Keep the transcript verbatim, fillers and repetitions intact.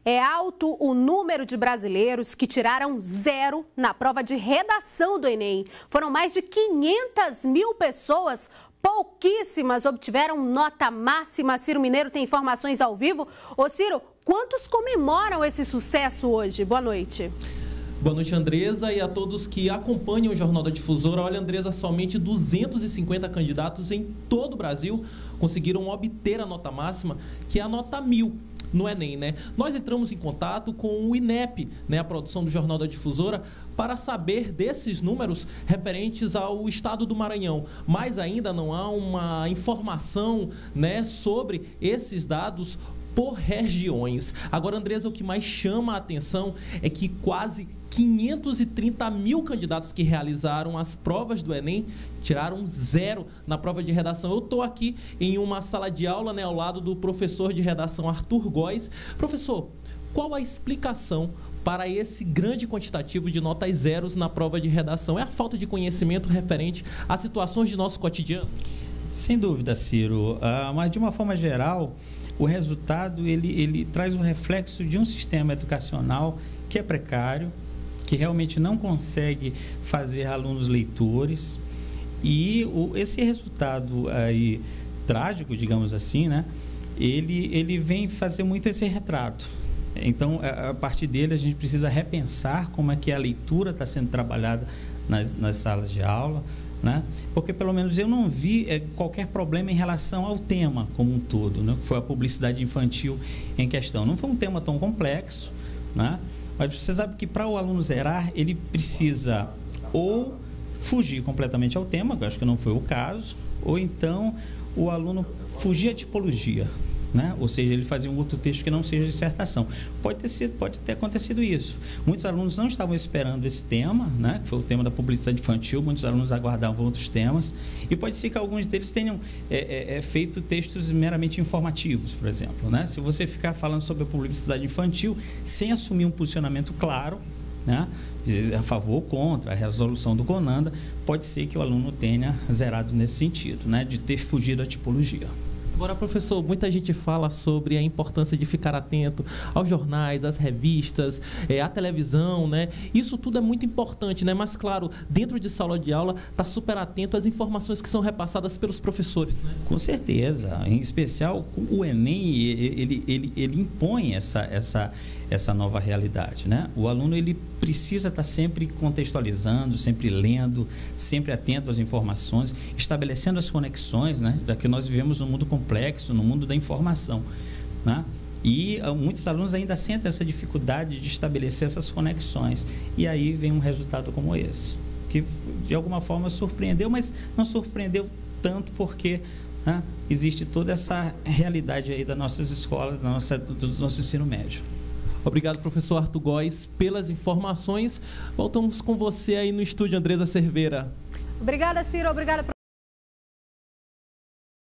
É alto o número de brasileiros que tiraram zero na prova de redação do Enem. Foram mais de quinhentas mil pessoas, pouquíssimas obtiveram nota máxima. Ciro Mineiro tem informações ao vivo. Ô Ciro, quantos comemoram esse sucesso hoje? Boa noite. Boa noite, Andresa, e a todos que acompanham o Jornal da Difusora. Olha, Andresa, somente duzentos e cinquenta candidatos em todo o Brasil conseguiram obter a nota máxima, que é a nota mil no Enem, né? Nós entramos em contato com o INEP, né, a produção do Jornal da Difusora, para saber desses números referentes ao estado do Maranhão. Mas ainda não há uma informação, né, sobre esses dados por regiões. Agora, Andresa, o que mais chama a atenção é que quase quinhentos e trinta mil candidatos que realizaram as provas do Enem tiraram zero na prova de redação. Eu estou aqui em uma sala de aula, né, ao lado do professor de redação Arthur Góes. Professor, qual a explicação para esse grande quantitativo de notas zeros na prova de redação? É a falta de conhecimento referente às situações de nosso cotidiano? Sem dúvida, Ciro. Uh, mas, de uma forma geral, o resultado ele, ele traz um reflexo de um sistema educacional que é precário, que realmente não consegue fazer alunos leitores, e o, esse resultado aí trágico, digamos assim, né, ele, ele vem fazer muito esse retrato. Então, a, a partir dele, a gente precisa repensar como é que a leitura está sendo trabalhada nas, nas salas de aula, né? Porque pelo menos eu não vi é, qualquer problema em relação ao tema como um todo, né? Que foi a publicidade infantil em questão. Não foi um tema tão complexo, né? Mas você sabe que para o aluno zerar, ele precisa ou fugir completamente ao tema, que eu acho que não foi o caso, ou então o aluno fugir à tipologia, né? Ou seja, ele fazia um outro texto que não seja dissertação. Pode ter sido, pode ter acontecido isso. Muitos alunos não estavam esperando esse tema, né? Que foi o tema da publicidade infantil. Muitos alunos aguardavam outros temas. E pode ser que alguns deles tenham é, é, feito textos meramente informativos, por exemplo, né? Se você ficar falando sobre a publicidade infantil sem assumir um posicionamento claro, né, a favor ou contra a resolução do CONANDA, pode ser que o aluno tenha zerado nesse sentido, né? De ter fugido à tipologia. Agora, professor, muita gente fala sobre a importância de ficar atento aos jornais, às revistas, é, à televisão, né? Isso tudo é muito importante, né? Mas, claro, dentro de sala de aula, está super atento às informações que são repassadas pelos professores, né? Com certeza. Em especial, o Enem, ele, ele, ele impõe essa, essa, essa nova realidade, né? O aluno, ele precisa estar sempre contextualizando, sempre lendo, sempre atento às informações, estabelecendo as conexões, né? Já que nós vivemos num mundo complexo, no mundo da informação, né? E uh, muitos alunos ainda sentem essa dificuldade de estabelecer essas conexões. E aí vem um resultado como esse, que de alguma forma surpreendeu, mas não surpreendeu tanto porque, né, existe toda essa realidade aí das nossas escolas, da nossa, do nosso ensino médio. Obrigado, professor Arthur Góes, pelas informações. Voltamos com você aí no estúdio, Andresa Cerveira. Obrigada, Ciro. Obrigada.